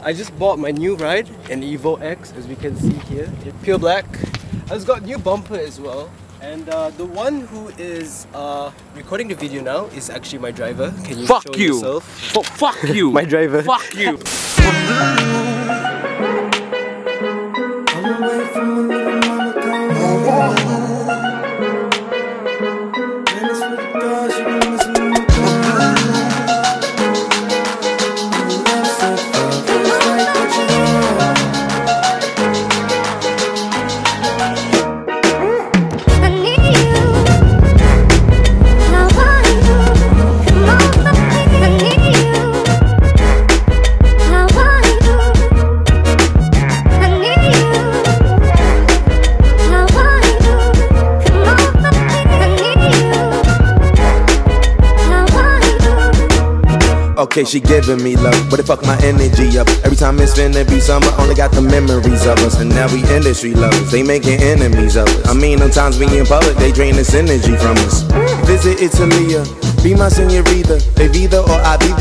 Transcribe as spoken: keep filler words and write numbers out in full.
I just bought my new ride, an Evo X, as we can see here. Pure black. It's got new bumper as well. And uh, the one who is uh, recording the video now is actually my driver. Can you fuck show you. yourself? F fuck you. My driver. Fuck you. Okay, she giving me love, but it fuck my energy up. Every time it's finna be summer, only got the memories of us. And now we industry lovers, they making enemies of us. I mean, sometimes we in public, they drain this energy from us. Visit Italia, be my senorita. They either or I be